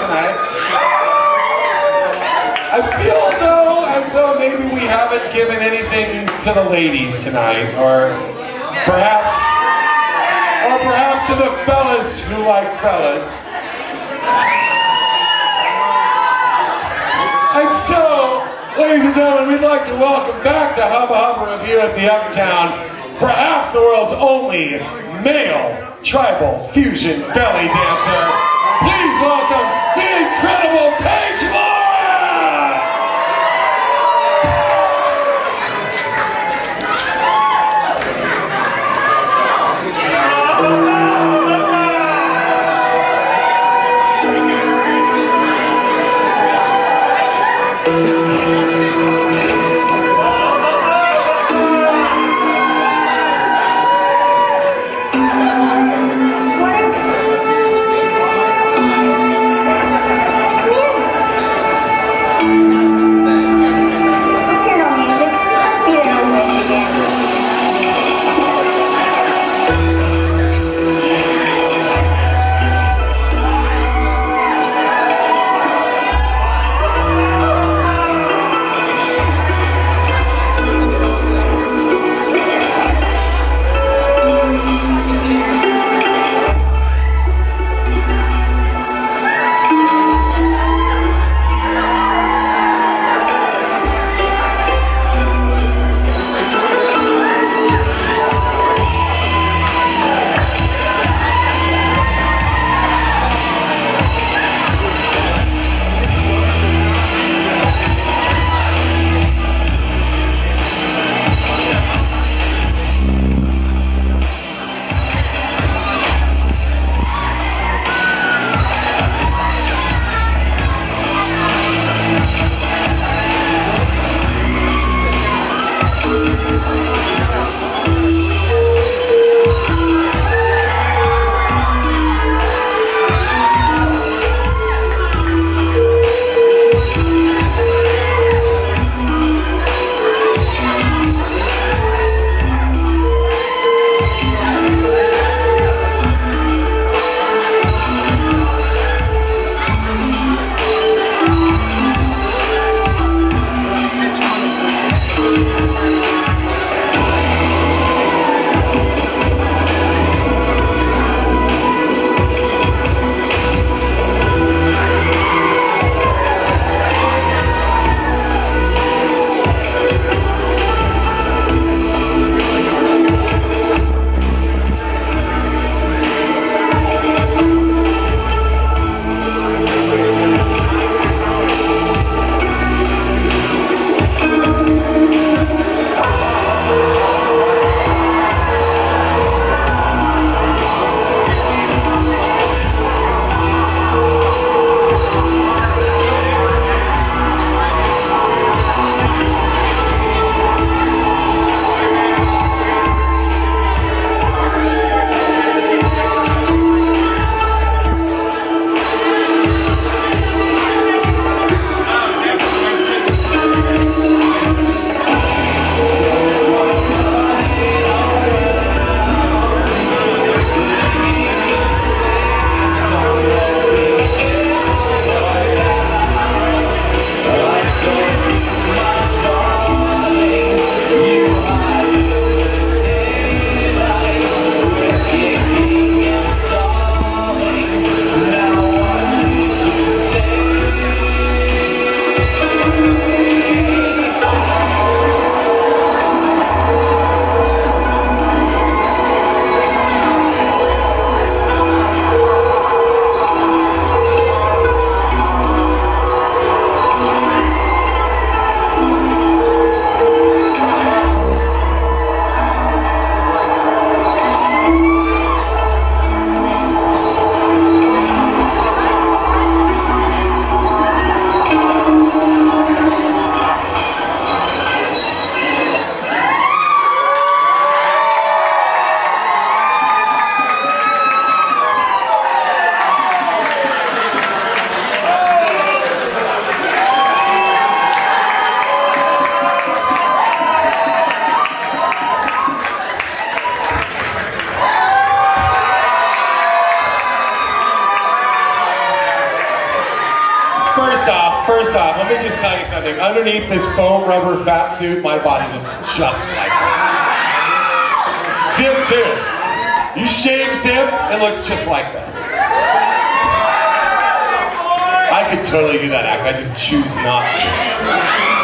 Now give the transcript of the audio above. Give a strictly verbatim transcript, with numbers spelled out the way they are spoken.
tonight. I feel though as though maybe we haven't given anything to the ladies tonight, or perhaps, or perhaps to the fellas who like fellas. And so, ladies and gentlemen, we'd like to welcome back to Hubba Hubba Review at the Uptown, perhaps the world's only male tribal fusion belly dancer. Please welcome the incredible Paige. First off, first off, let me just tell you something. Underneath this foam rubber fat suit, my body looks just like that. Zip too. You shave Zip, it looks just like that. I could totally do that act, I just choose not to.